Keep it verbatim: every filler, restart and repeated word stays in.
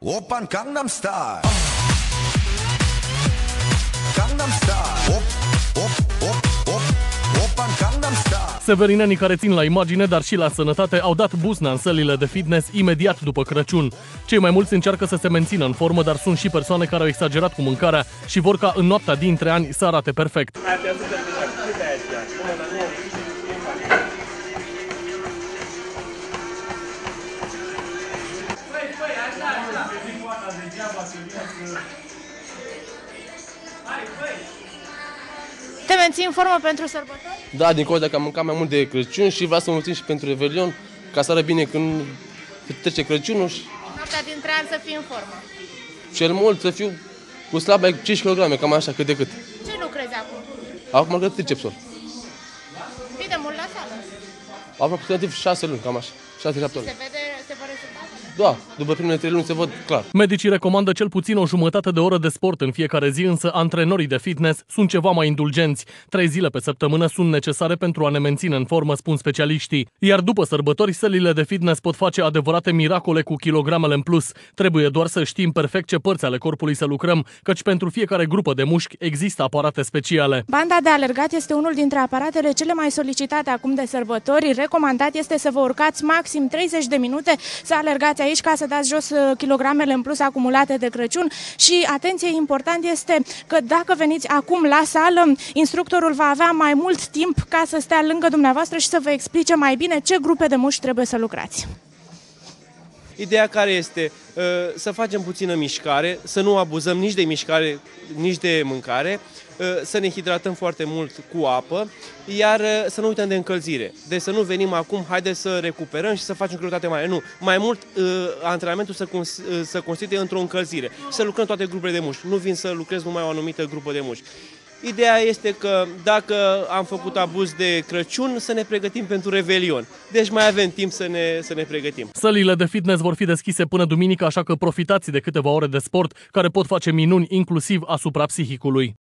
Oppan Gangnam Style. Gangnam Style. Op, op, op, op. Oppan Gangnam Style. Severinenii care țin la imagine, dar și la sănătate, au dat buzna în sălile de fitness imediat după Crăciun. Cei mai mulți încearcă să se mențină în formă, dar sunt și persoane care au exagerat cu mâncarea și vor ca în noaptea dintre ani să arate perfect. Te menții în formă pentru sărbători? Da, din cauza că am mâncat mai mult de Crăciun și vreau să mă țin și pentru Revelion, ca să arăt bine când trece Crăciunul și Noaptea dintre ani să fii în formă. cel mult să fiu cu slab mai cinci kilograme, cam așa, cât de cât. Ce lucrezi acum? Acum am tricepsul. Fii de mult la sală. Aproximativ șase luni, cam așa. șase șapte luni. Se vede, se vede rezultatele? Da, după primele trei luni se văd clar. Medicii recomandă cel puțin o jumătate de oră de sport în fiecare zi, însă antrenorii de fitness sunt ceva mai indulgenți. Trei zile pe săptămână sunt necesare pentru a ne menține în formă, spun specialiștii. Iar după sărbători, sălile de fitness pot face adevărate miracole cu kilogramele în plus. Trebuie doar să știm perfect ce părți ale corpului să lucrăm, căci pentru fiecare grupă de mușchi există aparate speciale. Banda de alergat este unul dintre aparatele cele mai solicitate acum de sărbători. Recomandat este să vă urcați maxim treizeci de minute, să alergați aici ca să dați jos kilogramele în plus acumulate de Crăciun. Și atenție, important este că dacă veniți acum la sală, instructorul va avea mai mult timp ca să stea lângă dumneavoastră și să vă explice mai bine ce grupe de mușchi trebuie să lucrați. Ideea care este să facem puțină mișcare, să nu abuzăm nici de mișcare, nici de mâncare, să ne hidratăm foarte mult cu apă, iar să nu uităm de încălzire. Deci să nu venim acum, haide să recuperăm și să facem greutate mare. Nu, mai mult antrenamentul să, să constituie într-o încălzire, să lucrăm toate grupele de mușchi. Nu vin să lucrez numai o anumită grupă de mușchi. Ideea este că dacă am făcut abuz de Crăciun, să ne pregătim pentru Revelion. Deci mai avem timp să ne, să ne pregătim. Sălile de fitness vor fi deschise până duminică, așa că profitați de câteva ore de sport care pot face minuni inclusiv asupra psihicului.